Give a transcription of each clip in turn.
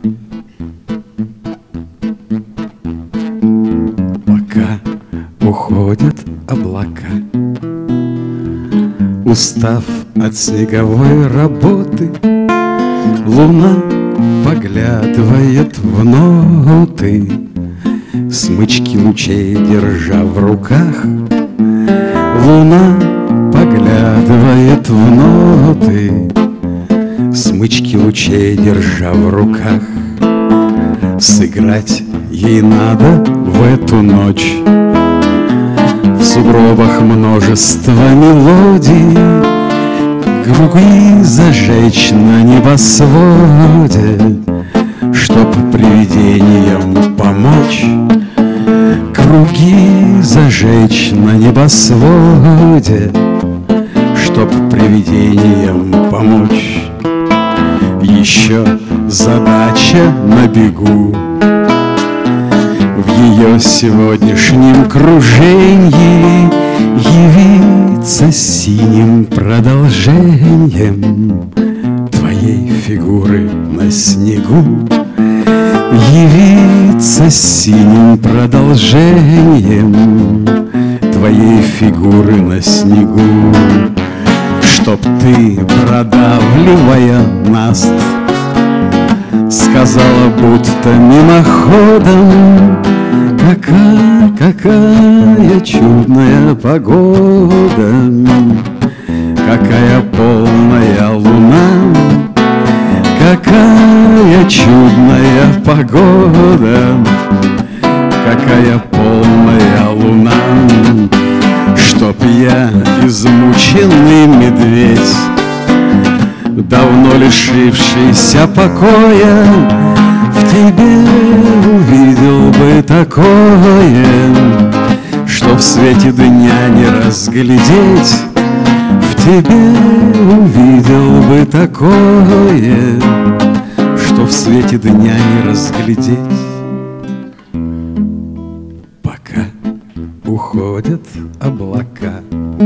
Пока уходят облака, устав от снеговой работы, луна поглядывает в ноты, смычки лучей держа в руках. Луна поглядывает в ноты, смычки лучей держа в руках. Сыграть ей надо в эту ночь в сугробах множество мелодий, круги зажечь на небосводе, чтоб привидениям помочь. Круги зажечь на небосводе, чтоб привидениям помочь. Еще задача на бегу в ее сегодняшнем круженье явиться синим продолжением твоей фигуры на снегу. Явиться синим продолжением твоей фигуры на снегу, чтоб ты, продавливая наст, сказала будто мимоходом: какая чудная погода, какая полная луна, какая чудная погода, какая полная луна. Чтоб я, измученный медведь, давно лишившийся покоя, в тебе увидел бы такое, что в свете дня не разглядеть. В тебе увидел бы такое, что в свете дня не разглядеть. Пока уходят облака,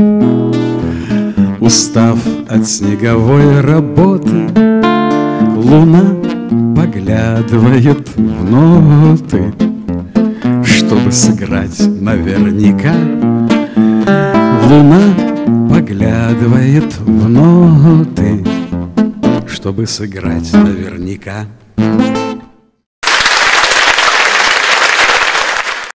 устав от снеговой работы, луна поглядывает в ноты, чтобы сыграть наверняка. Луна поглядывает в ноты, чтобы сыграть наверняка.